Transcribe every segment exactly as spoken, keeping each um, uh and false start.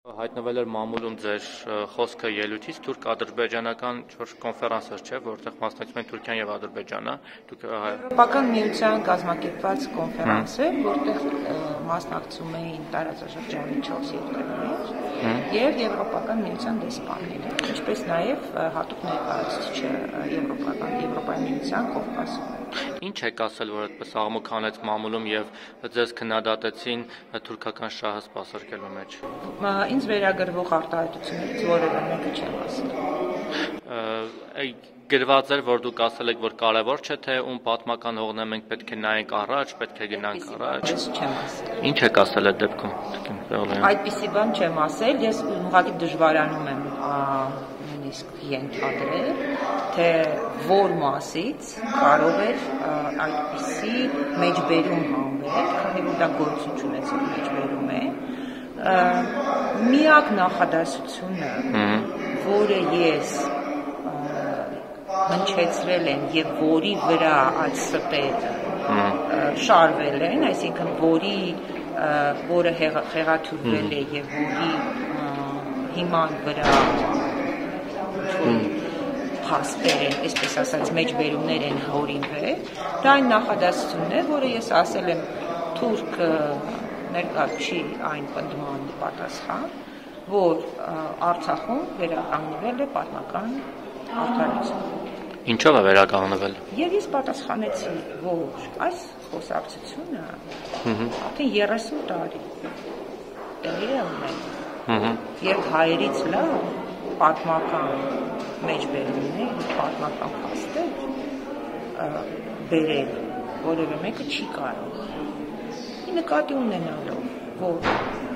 Հայտնվել էր մամուլում ձեր խոսքը ելույթից թուրք-ադրբեջանական կոնֆերանս էր, չէ, որտեղ մասնակցում են Թուրքիան եւ Ադրբեջանը։ Եվրոպական միության կազմակերպված կոնֆերանս է, որտեղ մասնակցում էին տարածաշրջանի չորս երկրներ եւ Եվրոպական միության դեսպանները, ինչպես նաեւ հատուկ ներկայացուցիչը Եվրոպական Եվրոպայի միության Կովկասում։ Ինչ եք ասել, որ այդպես աղմուկ հանեց մամուլում եւ ձեզ քննադատեցին թուրքական շահը սպասարկելու մեջ։ Ինձ վերագրվող արտահայտություններից որևէ մեկը չեմ ասել։ Գրված էր, որ դուք ասել եք, որ կարևոր չէ, թե ում պատմական հողն է, մենք պետք է նայենք առաջ, պետք է գնանք առաջ։ Ես չեմ ասել։ Ինչ եք ասել այդ դեպքում, Տիկին Բեղլոյան։ Այդպիսի բան չեմ ասել, ես ուղղակի դժվարանում եմ նույնիսկ ենթադրել, թե որ մասից կարող էր այդպիսի մեջբերում հանվել, քանի որ դա գոյություն չունեցող մեջբերում է։ Միակ նախադասությունը, որը ես հնչեցրել են եւ որի վրա այդ ստերը շարվել են, այսինքն որի որը խեղաթյուրվել է եւ որի հիման վրա փաստեր են, այսպես ասած, մեջբերումներ են հորինվել, դա այն նախադասությունն է, որը ես ասել եմ թուրք ներկա չի այն պնդման պատասխան, որ Արցախում վերականգնվել է պատմական արդարություն։ Ինչով է վերականգնվել։ Եվ ես պատասխանեցի, որ այս խոսակցությունը արդեն երեսուն տարի տեղի է ունենում։ Եվ հայերից լավ պատմական մեջբերումներ, պատմական փաստեր բերել որևէ մեկը չի կարող։ Նկատի ունենալով, որ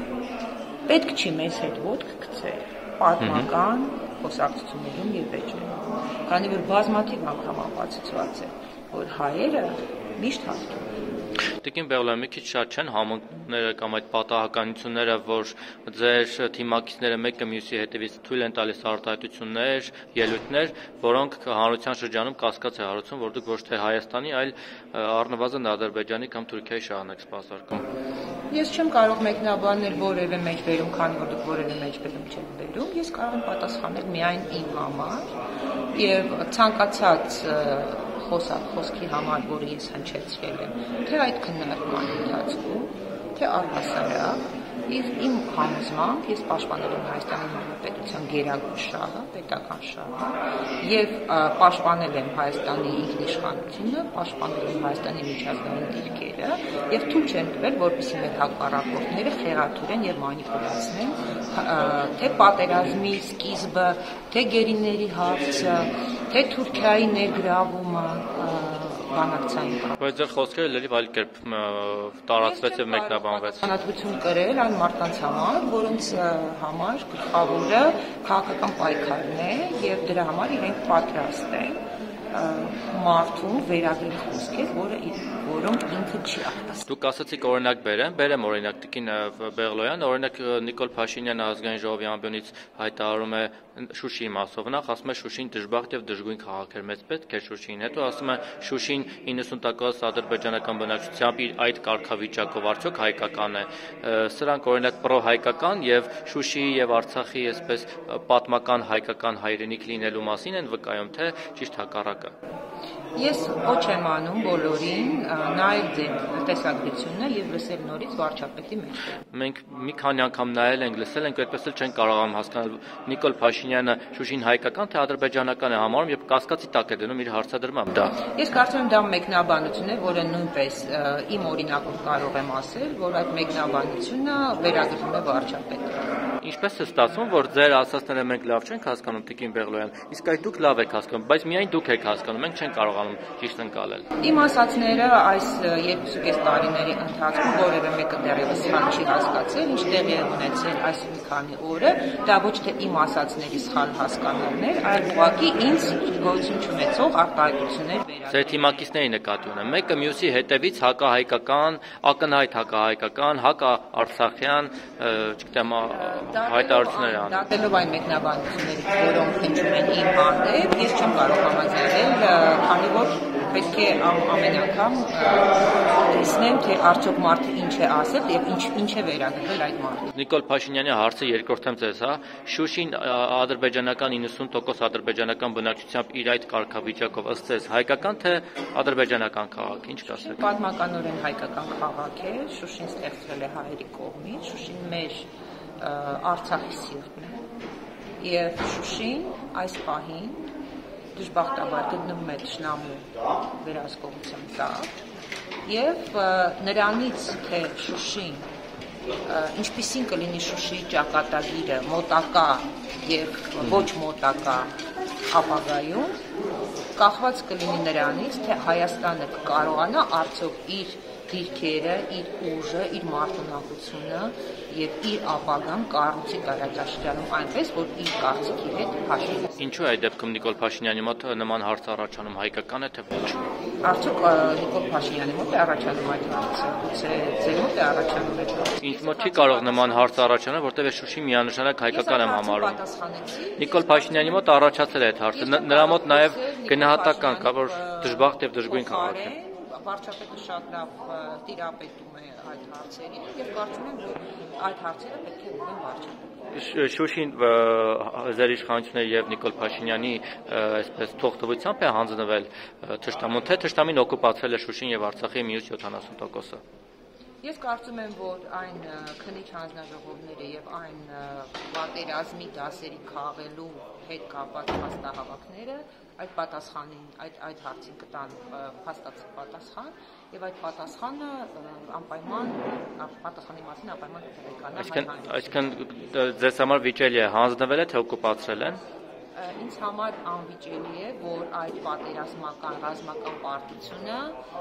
պետք չի մեզ հետ ոտք գցել պատմական խոսակցություններում եւ վեճերում, քանի որ բազմաթիվ անգամ ապացուցված է, որ հայերը միշտ հաղթում են։ Տիկին Բեղլոյան, մի քիչ շատ չեն համընկները կամ այդ պատահականությունները, որ ձեր թիմակիցները մեկը մյուսի հետևից թույլ են տալիս արտահայտություններ, ելույթներ, որոնք հանրության շրջանում կասկած է հարուցում, որ դուք ոչ թե Հայաստանի, այլ առնվազն Ադրբեջանի կամ Թուրքիայի շահն եք սպասարկում։ Ես չեմ կարող մեկնաբանել որևէ մեջբերում, քանի որ դուք որևէ մեջբերում չեք բերում, ես կարող եմ պատասխանել միայն իմ համար եւ ցանկացած խոսակ խոսքի համար, որը ես հնչեցրել եմ, թե այդ քննարկման ընթացքում, թե առհասարակ, իմ համոզմամբ ես պաշտպանել եմ Հայաստանի Հանրապետության գերագույն շահը, պետական շահը եւ պաշտպանել եմ Հայաստանի ինքնիշխանությունը, պաշտպանել եմ Հայաստանի միջազգային դիրքերը եւ թույլ չեմ տվել, որպեսզի մեր հակառակորդները խեղաթյուրեն եւ մանիպուլացնեն թե պատերազմի սկիզբը, թե գերիների հարցը, թե Թուրքիայի ներգրավումը բանակցային։ Բայց ձեր խոսքերը լրիվ այլ կերպ տարածվեց եւ մեկնաբանվեց։ Անհատություն կրել այն մարդկանց համար, որոնց համար գլխավորը քաղաքական պայքարն է եւ դրա համար իրենք պատրաստ են մարդուն վերագրել խոսքեր, որը որոնք ինքը չի արտասանել։ Դուք ասացիք օրինակ բերեմ, բերեմ օրինակ Տիկին Բեղլոյան, օրինակ Նիկոլ Փաշինյանը ազգային ժողովի ամբիոնից հայտարարում է Շուշիի մասով, նախ ասում է Շուշին դժբախտ եւ դժգույն քաղաք էր, մեծ պետք է Շուշին, հետո ասում է Շուշին իննսուն տոկոս ադրբեջանական բնակչությամբ իր այդ կարգավիճակով արդյոք հայկական է։ Սրանք օրինակ պրո-հայկական եւ Շուշիի եւ Արցախի այսպես պատմական հայկական հայրենիք լինելու մասին են վկայում, թե ճիշտ հակառակը։ Ես ոչ եմ անում բոլորին նայել ձեր տեսագրությունը եւ լսել նորից վարչապետի մեջ։ Մենք մի քանի անգամ նայել ենք, լսել ենք, այդպես էլ չեն կարողանում հասկանալ Նիկոլ Փաշինյանը Շուշին հայկական թե ադրբեջանական է համարում եւ կասկածի տակ է դնում իր հարցադրմամբ դա։ Ես կարծում եմ դա մեկնաբանություն է, որը նույնպես իմ օրինակով կարող եմ ասել, որ այդ մեկնաբանությունը վերագրվում է վարչապետին։ Ինչպես է ստացվում, որ ձեր ասածները մենք լավ չենք հասկանում, Տիկին Բեղլոյան, իսկ այդ դուք լավ եք հասկանում, բայց միայն դուք եք հասկանում, մենք չենք կարողանում ճիշտ ընկալել։ Իմ ասածները այս երկուսուկես տարիների ընթացքում որևէ մեկը դեռևս սխալ չի հասկացել, ինչ տեղի է ունեցել այս մի քանի օրը, դա ոչ թե իմ ասածների սխալ հասկանալն էր, այլ ուղղակի ինձ գոյություն չունեցող արտահայտություններ վերագրել։ Ձեր թիմակիցների նկատի ունեմ, մեկը մյուսի հետևից հակահայկական, ակնհայտ հակահայկական, հակաարցախյան, չգիտեմ, հայտարարություններ անում։ Դատելով այն մեկնաբանություններից, որոնք հնչում են իմ հանդեպ, ես չեմ կարող համաձայնել, քանի որ պետք է ամեն անգամ տեսնեմ, թե արդյոք մարդը ինչ է ասել եւ ինչ ինչ է վերագրել այդ մարդը։ Նիկոլ Փաշինյանի հարցը երկրորդեմ ձեզ, հա, Շուշին ադրբեջանական ninety տոկոս ադրբեջանական բնակչությամբ իր այդ կարգավիճակով ըստ ձեզ հայկական թե ադրբեջանական քաղաք, ինչ կասեք։ Պատմականորեն հայկական քաղաք է, Շուշին ստեղծվել է հայերի կողմից, Շուշին մեր Արցախի սիրտն է եւ Շուշին այս պահին դժբախտաբար գտնվում է թշնամու վերահսկողության տակ եւ նրանից թե Շուշին ինչպիսին կլինի Շուշիի ճակատագիրը մոտակա եւ ոչ մոտակա ապագայում կախված կլինի նրանից թե Հայաստանը կկարողանա արդյոք իր դիրքերը, իր ուժը, իր մարտունակությունը եւ իր ապագան կառուցի տարածաշրջանում այնպես, որ իր կարծիքի հետ հաշվի։ Ինչու է այդ դեպքում Նիկոլ Փաշինյանի մոտ նման հարց առաջանում, հայկական է թե ոչ։ Արդյոք Նիկոլ Փաշինյանի մոտ է առաջանում այդ հարցը, գուցե ձեր մոտ է առաջանում այդ հարցը։ Ինձ մոտ չի կարող նման հարց առաջանալ, որտեղ Շուշի միանշանակ հայկական եմ համարում։ Նիկոլ Փաշինյանի մոտ առաջացել է այդ հարցը, նրա մոտ նաեւ գնահատական կա, որ դժբախտ եւ դժգույն քաղաք է։ Վարչապետը շատ լավ տիրապետում է այդ հարցերին եւ կարծում եմ, որ այդ հարցերը պետք է լինեն վարչապետի։ Շուշին ձեր իշխանությունների եւ Նիկոլ Փաշինյանի այսպես թողտվությամբ է հանձնվել թշնամուն, թե թշնամին օկուպացրել է Շուշին եւ Արցախի մյուս յոթանասուն տոկոսը։ Ես կարծում եմ, որ այն քննիչ հանձնաժողովները եւ այն պատերազմի դասերի քաղելու հետ կապված փաստահավաքները այդ պատասխանին, այդ այդ հարցին կտան փաստացի պատասխան եւ այդ պատասխանը անպայման պատասխանի մասին անպայման կտեղեկանա։ Այսինքն, այսինքն ձեզ համար վիճելի է հանձնվել է թե օկուպացրել են։ Ինձ համար անվիճելի է, որ այդ պատերազմական ռազմական պարտությունը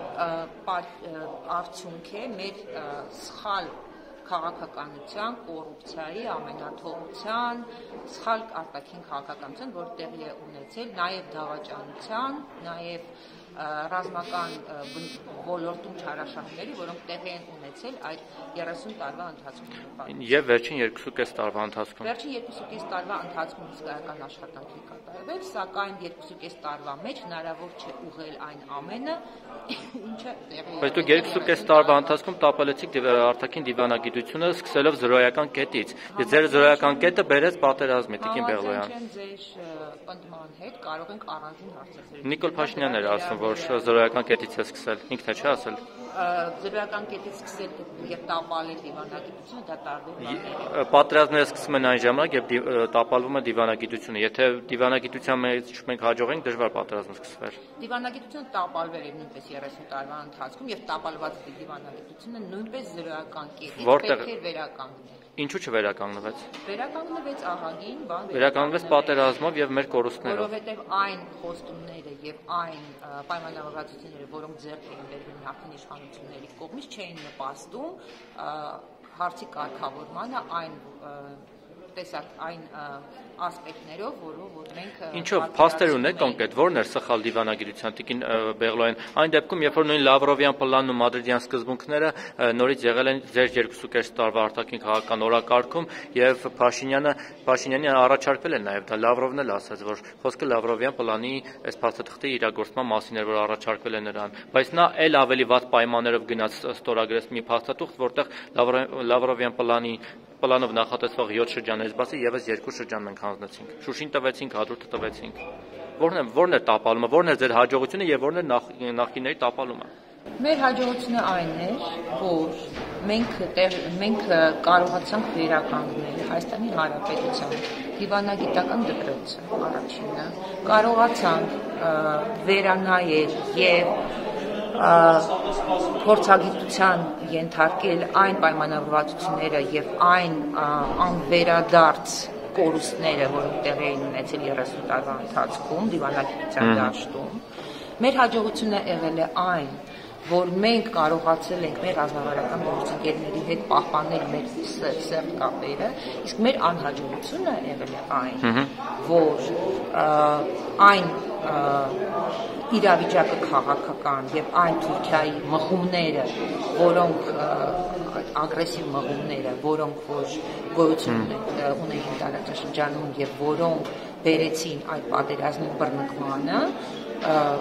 արդյունք է մեր սխալ քաղաքականության, կոռուպցիայի, ամենաթողության, սխալ արտաքին քաղաքականության, որ տեղի է ունեցել նաև դավաճանության, նաև ռազմական ոլորտում չարաշահումների, որոնք տեղի են ունեցել այդ երեսուն տարվա ընթացքում։ Եվ վերջին երկուսուկես տարվա ընթացքում։ Վերջին երկուսուկես տարվա ընթացքում հսկայական աշխատանք է կատարվել, սակայն երկուսուկես տարվա մեջ հնարավոր չէ ուղղել այն ամենը, ինչը տեղի է։ Բայց դուք երկուսուկես տարվա ընթացքում տապալեցիք արտաքին դիվանագիտությունը սկսելով զրոյական կետից։ Եվ ձեր զրոյական կետը բերեց պատերազմի, Տիկին Բեղլոյան։ Ձեր պնդման հետ կարող ենք առանձին հարցեր։ Նիկոլ Փաշինյանն էր ասում, որ զրոյական կետից է սկսել, ինքն է չի ասել։ Զրոյական կետից սկսել եւ տապալել դիվանագիտությունը դա տարբեր բաներ է։ Պատերազմները սկսում են այն ժամանակ, երբ տապալվում է դիվանագիտությունը։ Եթե դիվանագիտության մեջ մենք հաջողենք, դժվար պատերազմը սկսվեր։ Դիվանագիտությունը տապալվել է նույնպես երեսուն տարվա ընթացքում եւ տապալված դիվանագիտությունը նույնպես զրոյական կետից պետք է վերականգնել։ Ինչու չվերականգնվեց։ Վերականգնվեց ահագին բան։ Վերականգնվեց պատերազմով եւ մեր կորուստներով։ Որովհետեւ այն խոստումները եւ այն պայմանավորվածությունները, որոնք ձեռք էին բերվել նախկին իշխանությունների կողմից, չէին նպաստում հարցի կարգավորմանը այն տեսակ այն ասպեկտներով, որով որ մենք Ինչով փաստեր ունեք կոնկրետ, որն էր սխալ դիվանագիտության Տիկին Բեղլոյան։ Այն դեպքում, երբ որ նույն Լավրովյան պլանն ու Մադրիդյան սկզբունքները նորից եղել են ձեր երկուսուկես տարվա արտաքին քաղաքական օրակարգում եւ Փաշինյանը Փաշինյանը առաջարկվել է նաեւ դա Լավրովն էլ ասաց, որ խոսքը Լավրովյան պլանի այս փաստաթղթի իրագործման մասին էր, որ առաջարկվել է նրան, բայց նա ել ավելի վատ պայմաններով գնաց ստորագրեց մի փաստաթուղթ, որտեղ Լավրովյան պլանի պլանով նախատեսվող յոթ շրջաններից բացի եւս երկու շրջան մենք հանձնեցինք։ Շուշին տվեցինք, Հադրութը տվեցինք։ Որն է որն է տապալումը, որն է ձեր հաջողությունը եւ որն է նախկինների տապալումը։ Մեր հաջողությունը այն է, որ մենք մենք կարողացանք վերականգնել Հայաստանի Հանրապետության դիվանագիտական դպրոցը առաջինը, կարողացանք վերանայել եւ փորձագիտության ենթարկել այն պայմանավորվածությունները եւ այն անվերադարձ կորուստները, որոնք տեղի էին ունեցել երեսուն տարվա ընթացքում դիվանագիտության դաշտում։ Մեր հաջողությունը եղել է այն, որ մենք կարողացել ենք մեր ռազմավարական գործընկերների հետ պահպանել մեր սերտ կապերը, իսկ մեր անհաջողությունը եղել է այն, որ այն իրավիճակը քաղաքական եւ այն Թուրքիայի մղումները, որոնք ագրեսիվ մղումները, որոնք որ գոյություն ունեն տարածաշրջանում եւ որոնք բերեցին այդ պատերազմի բռնկմանը,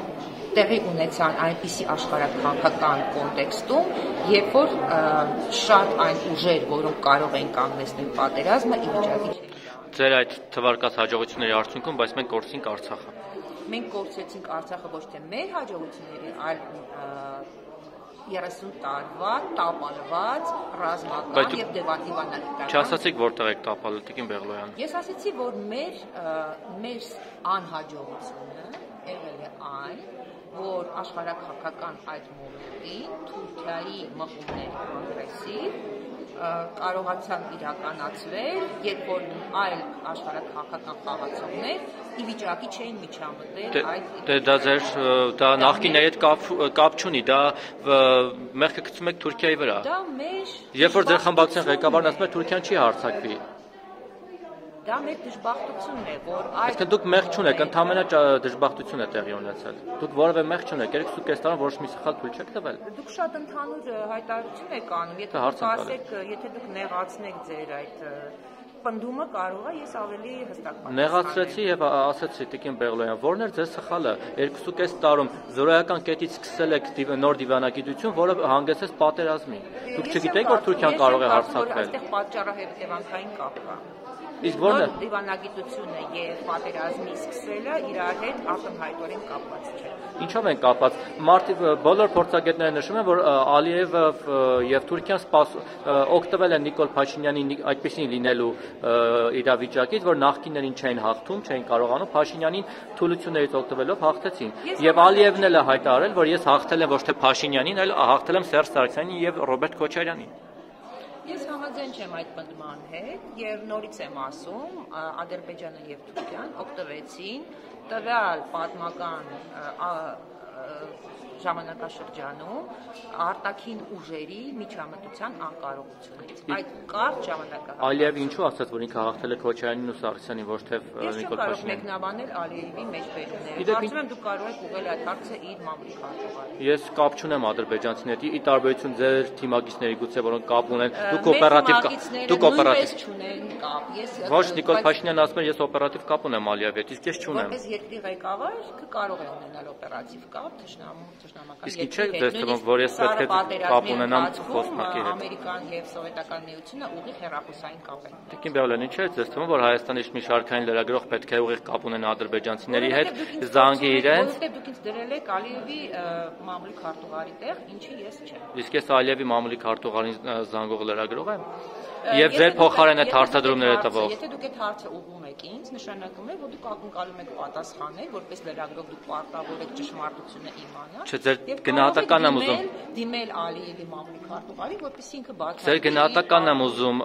տեղի ունեցան այնպիսի աշխարհաքաղաքական կոնտեքստում, երբ որ շատ այն ուժեր, որոնք կարող էին կանգնեցնել պատերազմը, ի վիճակի չէին։ Ձեր այդ թվարկած հաջողությունների արդյունքում, բայց մենք կորցրինք Արցախը։ Մենք կորցրեցինք Արցախը ոչ թե մեր հաջողությունների, այլ երեսուն տարվա տապալված ռազմական եւ դիվանագիտական։ Չասացիք որտեղ եք տապալել, Տիկին Բեղլոյան։ Ես ասացի, որ մեր մեր անհաջողությունը եղել է այն, որ աշխարհաքաղաքական այդ մոլորտին Թուրքիայի մղումների կոնգրեսի կարողացան իրականացվել, երբ որ այլ աշխարհաքաղաքական խաղացողներ ի վիճակի չէին միջամտել այդ։ Դե դա ձեր դա նախկինների հետ կապ չունի, դա մեղքը գցում եք Թուրքիայի վրա։ Դա մեր Երբ որ ձեր խմբակցության ղեկավարն ասում է Թուրքիան չի հարձակվի։ Դա մեր դժբախտությունն է, որ այդ Այսինքն դուք մեղք չունեք, ընդհանրապես դժբախտություն է տեղի ունեցել։ Դուք որևէ մեղք չունեք, երեք ու կես տարի որոշ մի սխալ թույլ չեք տվել։ Դուք շատ ընդհանուր հայտարարություն եք անում, եթե դուք ասեք, եթե դուք նեղացնեք ձեր այդ պնդումը, կարող է ես ավելի հստակ պատասխանեմ։ Նեղացրեցի եւ ասացի Տիկին Բեղլոյան, որն էր ձեր սխալը։ երկու ու կես տարում զորայական կետից սկսել եք նոր դիվանագիտություն, որը հանգեցրեց պատերազմի։ Դուք չգիտեք, որ Թուրքիան կարող է հարձակվել։ Այստեղ պատճառահետևանքային կապ կա։ Իսկ որն է դիվանագիտությունը եւ պատերազմի սկսելը իրար հետ ակնհայտորեն կապված չէ։ Ինչով են կապված։ Մարտի բոլոր փորձագետները նշում են, որ Ալիևը եւ Թուրքիան օգտվել են Նիկոլ Փաշինյանի այդպեսին լինելու իրավիճակից, որ նախկիններին չէին հաղթում, չէին կարողանում, Փաշինյանին թուլություններից օգտվելով հաղթեցին։ Եվ Ալիևն էլ է հայտարարել, որ ես հաղթել եմ ոչ թե Փաշինյանին, այլ հաղթել եմ Սերժ Սարգսյանին եւ Ռոբերտ Քոչարյանին։ Ես համաձայն չեմ այդ պնդման հետ եւ նորից եմ ասում, Ադրբեջանը եւ Թուրքիան օգտվեցին տվյալ պատմական ժամանակաշրջանում արտաքին ուժերի միջամտության անկարողությունից։ Այդ կարճ ժամանակահատվածում Ալիևը ինչու ասաց, որ ինքը հաղթել է Քոչարյանին ու Սարգսյանին, ոչ թե Նիկոլ Փաշինյանին։ Ես չեմ կարող Փաշինյանին։ մեկնաբանել Ալիևի մեջբերումները։ Կարծում եմ դուք կարող եք ուղղել այդ հարցը իր մամուլի քարտուղարին։ Ես կապ չունեմ ադրբեջանցիների, ի տարբերություն ձեր թիմակիցների գուցե, որոնք կապ ունեն, դուք օպերատիվ դուք օպերատիվ չունեն կապ։ Ես Ոչ Նիկոլ Փաշինյանն ասում է, ես օպերատիվ կապ ունեմ Ալիևի հետ, իսկ ես չունեմ։ Որպես երկրի ղեկավար կարող է ունենալ օպերատիվ կապ թշնամու թշնամական Իսկ չէ դες թվում, որ ես պետք է կապ ունենամ խոսնակի հետ։ Ամերիկան եւ Սովետական միությունը ուղիղ հեռախոսային կապ են։ Տիկին Բեղլոյան, ինչ է դες թվում, որ Հայաստանի մի շարքային լրագրող պետք է ուղիղ կապ ունենա ադրբեջանցիների հետ, զանգի իրենց։ Որովհետեւ դուք ինձ դրել եք Ալիևի մամուլի քարտուղարի տեղ, ինչի ես չեմ։ Իսկ ես Ալիևի մամուլի քարտուղարին զանգող լրագրող եմ։ Եվ ձեր փոխարեն այդ հարցադրումները տվող։ Եթե դուք այդ հարցը ուղղում եք ինձ, նշանակում է, որ դուք ակնկալում եք պատասխանել, որպես լրագրող դուք պարտավոր եք ճշմարտությունը իմանալ։ Չէ, ձեր գնահատականն եմ ուզում դիմել Ալիևի մամուլի քարտուղարի, որպեսզի ինքը բացատրի։ Ձեր գնահատականն եմ ուզում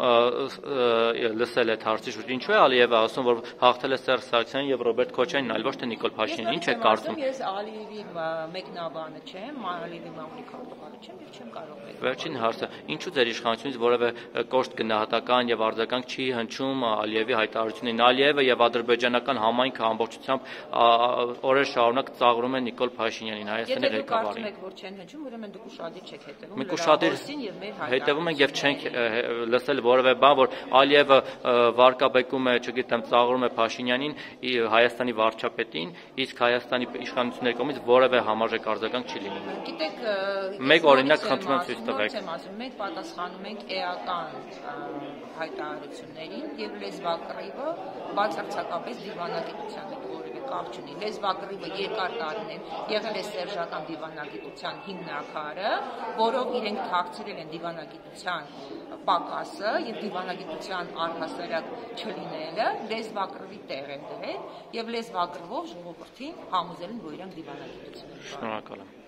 լսել այդ հարցի շուրջ։ Ինչու է Ալիևը ասում, որ հաղթել է Սերժ Սարգսյանին եւ Ռոբերտ Քոչարյանին, այլ ոչ թե Նիկոլ Փաշինյանին, ինչ է կարծում։ Ես Ալիևի մեկնաբանը չեմ, Ալիևի մամուլի քարտուղարը չեմ եւ չեմ կարող մեկնաբանել։ Վերջին հարցը, ինչու ձեր իշխանությունից որևէ կոշտ գնահատական եւ արձագանք չի հնչում Ալիևի հայտարարություններին։ Ալիևը եւ ադրբեջանական համայնքը ամբողջությամբ օրեր շարունակ ծաղրում են Նիկոլ Փաշինյանին, Հայաստանի ղեկավարին։ Եթե դուք կարծում եք, որ չեն հնչում, ուրեմն դուք ուշադիր չեք հետևում։ Մենք ուշադիր հետևում ենք եւ չենք լսել որևէ բան, որ Ալիևը վարկաբեկում է, չգիտեմ, ծաղրում է Փաշինյանին, Հայաստանի վարչապետին, իսկ Հայաստանի իշխանությունների կողմից որևէ համարժեք արձագանք չի լինում։ Գիտեք, մեկ օրինակ խնդրում եմ ցույց տվեք։ Մենք պատասխանում ենք էական հայտարարություններին եւ լեզվակռիվը բացարձակապես դիվանագիտության հետ որևէ կապ չունի։ Լեզվակռիվը երկար տարիներ եղել է սերժական դիվանագիտության հիմնաքարը, որով իրենք թաքցրել են դիվանագիտության պակասը եւ դիվանագիտության առհասարակ չլինելը, լեզվակռիվի տեղ են դրել եւ լեզվակռիվով ժողովրդին համոզել են, որ իրանք դիվանագիտություն են։ Շնորհակալ եմ։